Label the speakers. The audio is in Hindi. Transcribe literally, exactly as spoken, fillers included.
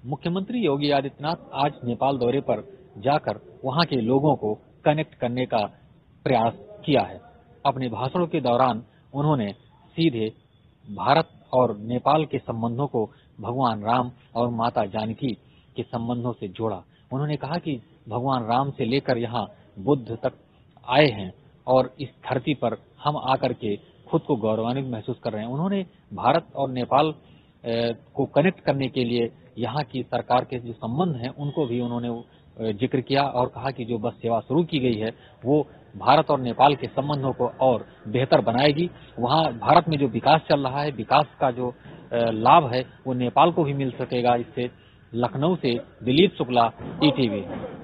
Speaker 1: मुख्यमंत्री योगी आदित्यनाथ आज नेपाल दौरे पर जाकर वहां के लोगों को कनेक्ट करने का प्रयास किया है। अपने भाषणों के दौरान उन्होंने सीधे भारत और नेपाल के संबंधों को भगवान राम और माता जानकी के संबंधों से जोड़ा। उन्होंने कहा कि भगवान राम से लेकर यहाँ बुद्ध तक आए हैं और इस धरती पर हम आकर के खुद को गौरवान्वित महसूस कर रहे हैं। उन्होंने भारत और नेपाल को कनेक्ट करने के लिए यहाँ की सरकार के जो संबंध हैं उनको भी उन्होंने जिक्र किया और कहा कि जो बस सेवा शुरू की गई है वो भारत और नेपाल के संबंधों को और बेहतर बनाएगी। वहाँ भारत में जो विकास चल रहा है, विकास का जो लाभ है वो नेपाल को भी मिल सकेगा। इससे लखनऊ से दिलीप शुक्ला, ई टीवी।